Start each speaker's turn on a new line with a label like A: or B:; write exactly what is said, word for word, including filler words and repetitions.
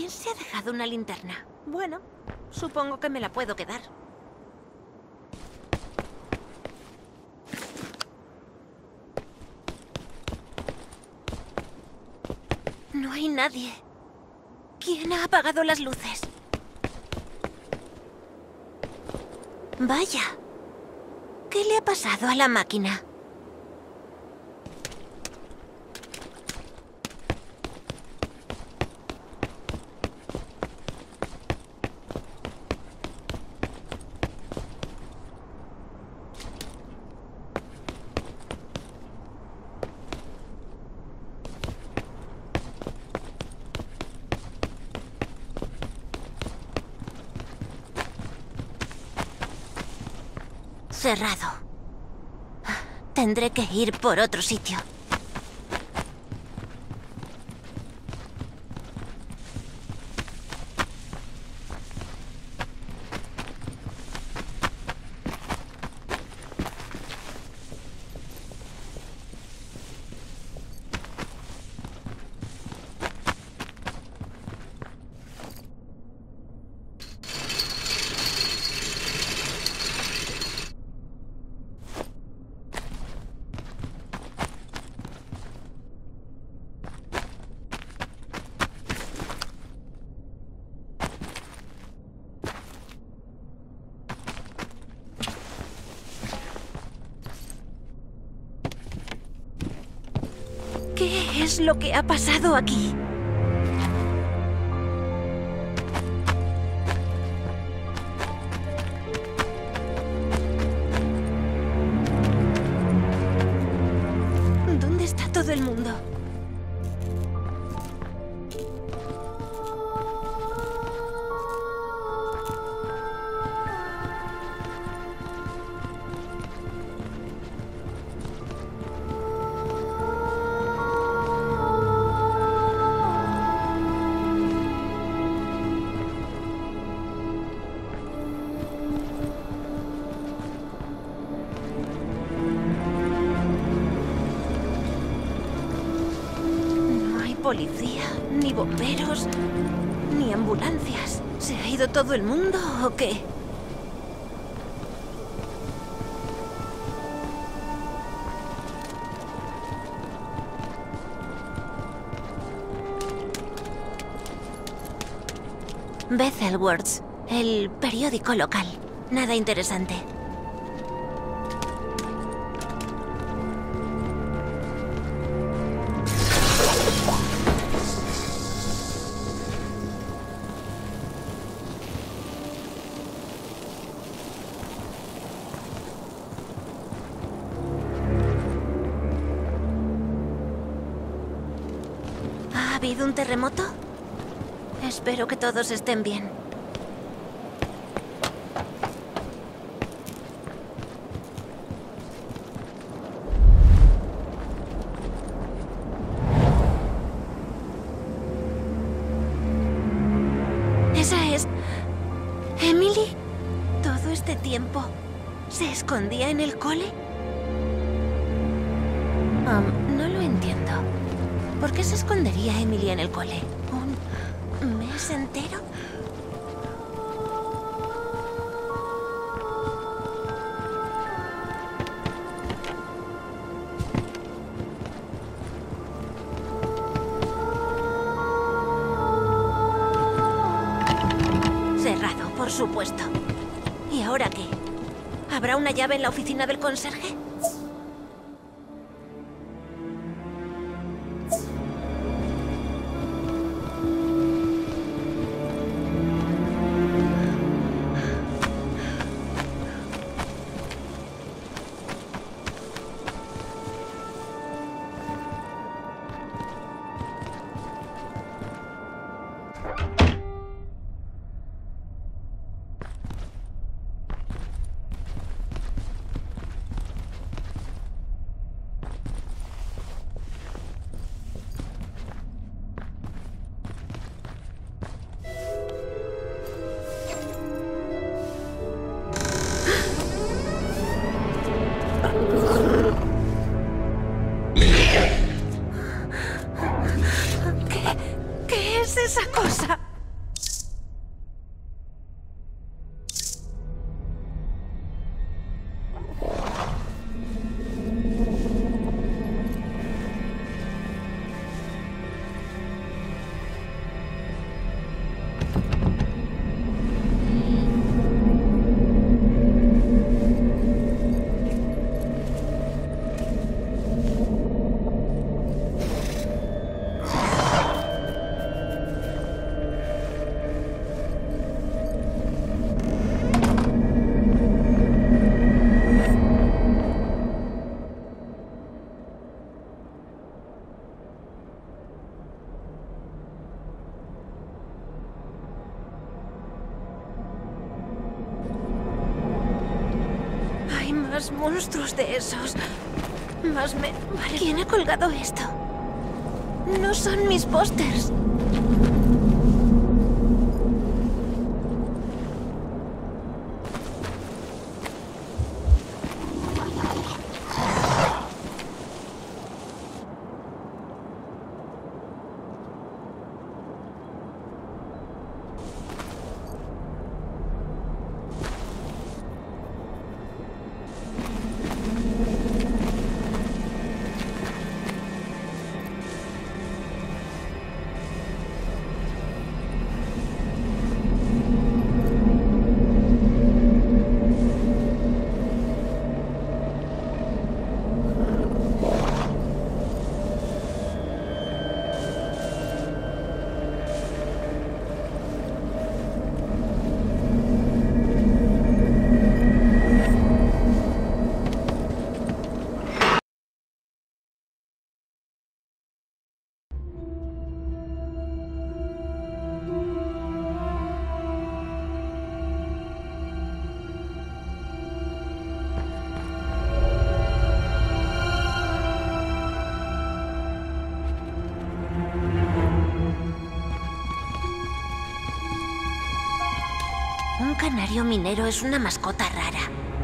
A: ¿Quién se ha dejado una linterna? Bueno, supongo que me la puedo quedar. No hay nadie. ¿Quién ha apagado las luces? Vaya. ¿Qué le ha pasado a la máquina? Cerrado. Tendré que ir por otro sitio. ¿Qué es lo que ha pasado aquí? ¿Dónde está todo el mundo? Policía, ni bomberos, ni ambulancias. ¿Se ha ido todo el mundo o qué? Bethel Words, el periódico local. Nada interesante. ¿Ha habido un terremoto? Espero que todos estén bien. ¿Esa es Emily? ¿Todo este tiempo se escondía en el cole? Um, no lo entiendo. ¿Por qué se escondería Emily en el cole? ¿Un mes entero? Cerrado, por supuesto. ¿Y ahora qué? ¿Habrá una llave en la oficina del conserje? ¿Qué? ¿Qué es esa cosa? más monstruos de esos, más me... Vale. ¿Quién ha colgado esto? No son mis pósters. Un canario minero es una mascota rara.